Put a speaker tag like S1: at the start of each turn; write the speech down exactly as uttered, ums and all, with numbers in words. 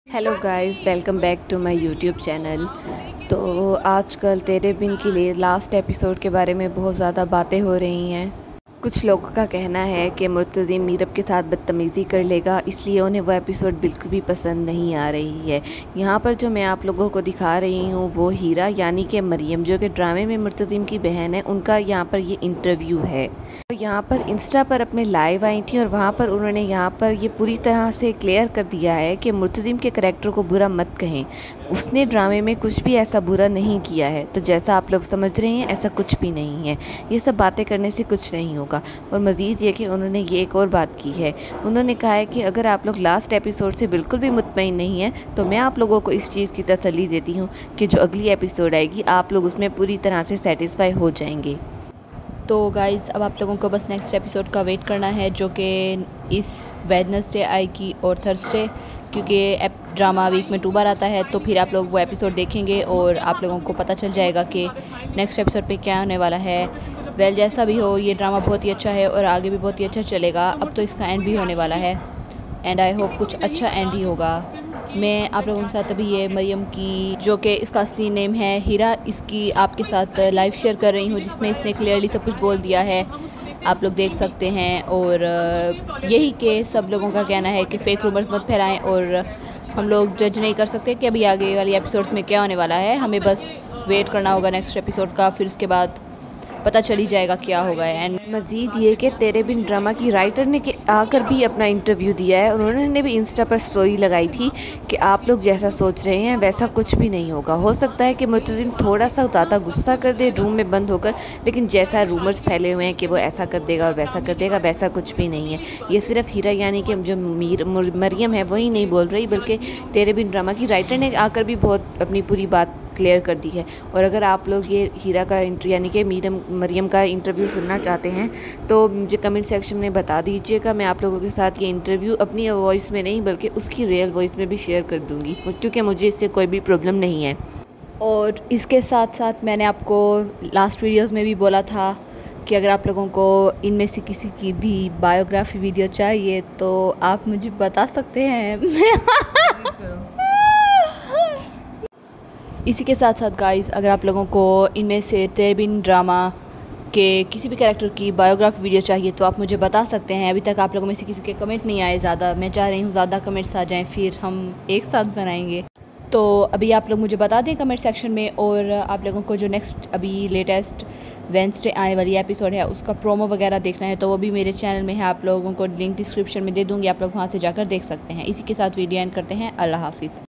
S1: Hello guys, welcome back to my YouTube channel. तो आजकल तेरे बिन के लिए लास्ट एपिसोड के बारे में बहुत ज़्यादा बातें हो रही हैं। कुछ लोगों का कहना है कि मुर्तज़िम मीरब के साथ बदतमीज़ी कर लेगा, इसलिए उन्हें वो एपिसोड बिल्कुल भी पसंद नहीं आ रही है। यहाँ पर जो मैं आप लोगों को दिखा रही हूँ वो हीरा यानी कि मरियम, जो कि ड्रामे में मुर्तज़िम की बहन है, उनका यहाँ पर ये इंटरव्यू है। तो यहाँ पर इंस्टा पर अपने लाइव आई थी और वहाँ पर उन्होंने यहाँ पर ये पूरी तरह से क्लियर कर दिया है कि मुर्तज़िम के करैक्टर को बुरा मत कहें, उसने ड्रामे में कुछ भी ऐसा बुरा नहीं किया है। तो जैसा आप लोग समझ रहे हैं ऐसा कुछ भी नहीं है, ये सब बातें करने से कुछ नहीं होगा। और मज़ीद ये कि उन्होंने ये एक और बात की है, उन्होंने कहा है कि अगर आप लोग लास्ट एपिसोड से बिल्कुल भी मुतमईन नहीं हैं तो मैं आप लोगों को इस चीज़ की तसल्ली देती हूँ कि जो अगली एपिसोड आएगी आप लोग उसमें पूरी तरह से सेटिस्फाई हो जाएंगे।
S2: तो गाइज़ अब आप लोगों को बस नेक्स्ट एपिसोड का वेट करना है, जो कि इस वेडनेसडे आएगी और थर्सडे, क्योंकि ड्रामा वीक में टू बार आता है। तो फिर आप लोग वो एपिसोड देखेंगे और आप लोगों को पता चल जाएगा कि नेक्स्ट एपिसोड पे क्या होने वाला है। वेल जैसा भी हो, ये ड्रामा बहुत ही अच्छा है और आगे भी बहुत ही अच्छा चलेगा। अब तो इसका एंड भी होने वाला है एंड आई होप कुछ अच्छा एंड ही होगा। मैं आप लोगों के साथ अभी ये मरियम की, जो कि इसका असली नेम है हीरा, इसकी आपके साथ लाइव शेयर कर रही हूँ, जिसमें इसने क्लियरली सब कुछ बोल दिया है, आप लोग देख सकते हैं। और यही कि सब लोगों का कहना है कि फ़ेक रूमर्स मत फैलाएं और हम लोग जज नहीं कर सकते कि अभी आगे वाली एपिसोड्स में क्या होने वाला है। हमें बस वेट करना होगा नेक्स्ट एपिसोड का, फिर उसके बाद पता चल ही जाएगा क्या होगा। एंड
S1: मज़ीद ये कि तेरे बिन ड्रामा की राइटर ने के आकर भी अपना इंटरव्यू दिया है। उन्होंने भी इंस्टा पर स्टोरी लगाई थी कि आप लोग जैसा सोच रहे हैं वैसा कुछ भी नहीं होगा। हो सकता है कि मुर्तज़िम थोड़ा सा ज़्यादा गुस्सा कर दे रूम में बंद होकर, लेकिन जैसा रूमर्स फैले हुए हैं कि वो ऐसा कर देगा और वैसा कर देगा, वैसा कुछ भी नहीं है। ये सिर्फ हीरा यानी कि जो मीर मरियम है वही नहीं बोल रही, बल्कि तेरे बिन ड्रामा की राइटर ने आकर भी बहुत अपनी पूरी बात क्लियर कर दी है। और अगर आप लोग ये हीरा का यानी कि मीरम मरियम का इंटरव्यू सुनना चाहते हैं तो मुझे कमेंट सेक्शन में बता दीजिएगा। मैं आप लोगों के साथ ये इंटरव्यू अपनी वॉइस में नहीं बल्कि उसकी रियल वॉइस में भी शेयर कर दूंगी, क्योंकि मुझे इससे कोई भी प्रॉब्लम नहीं है।
S2: और इसके साथ साथ मैंने आपको लास्ट वीडियोस में भी बोला था कि अगर आप लोगों को इनमें से किसी की भी बायोग्राफी वीडियो चाहिए तो आप मुझे बता सकते हैं। इसी के साथ साथ गाइस, अगर आप लोगों को इनमें से तेरे बिन ड्रामा के किसी भी कैरेक्टर की बायोग्राफी वीडियो चाहिए तो आप मुझे बता सकते हैं। अभी तक आप लोगों में से किसी के कमेंट नहीं आए ज़्यादा, मैं चाह रही हूँ ज़्यादा कमेंट्स आ जाएं, फिर हम एक साथ बनाएंगे। तो अभी आप लोग मुझे बता दें कमेंट सेक्शन में। और आप लोगों को जो नेक्स्ट अभी लेटेस्ट वेडनेसडे आने वाली एपिसोड है उसका प्रोमो वगैरह देखना है तो वो भी मेरे चैनल में है, आप लोगों को लिंक डिस्क्रिप्शन में दे दूँगी, आप लोग वहाँ से जाकर देख सकते हैं। इसी के साथ वीडियो एंड करते हैं। अल्लाह हाफिज़।